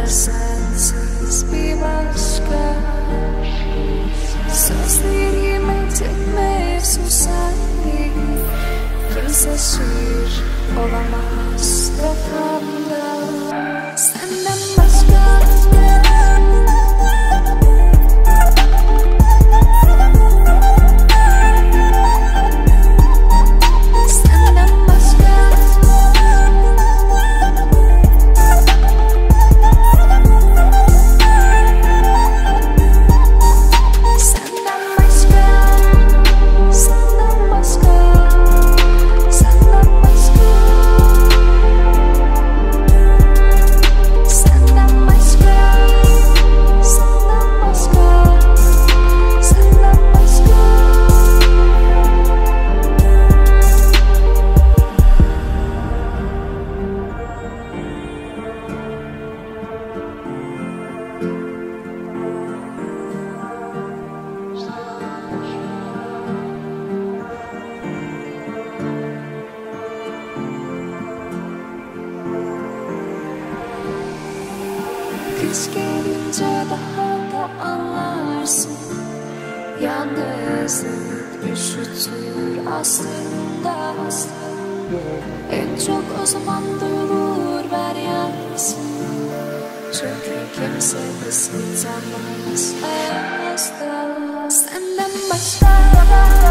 sensiz bir başka. Sözlerime tek mevzu sendin. Kimse şiir olamaz kafamda senden başka. Kış gelince daha da anlarsın. Yalnızlık üşütür aslında. En çok o zaman duyulur ver yansın. Çünkü kimse kısmetemez ayazda senden başka.